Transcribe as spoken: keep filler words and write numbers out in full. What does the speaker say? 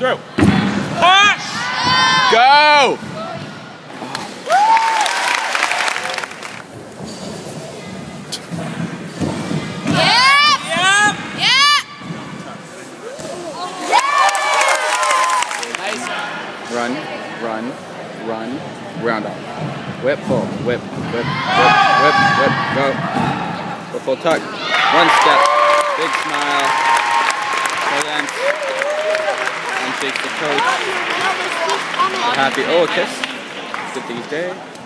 through. Push! Go! Run, run, run, round off. Whip, pull, whip, whip, whip, whip, whip, go. Go full tuck. One step. Big smile. Present. Handshake the coach. Happy. Oh, a kiss. Good things day.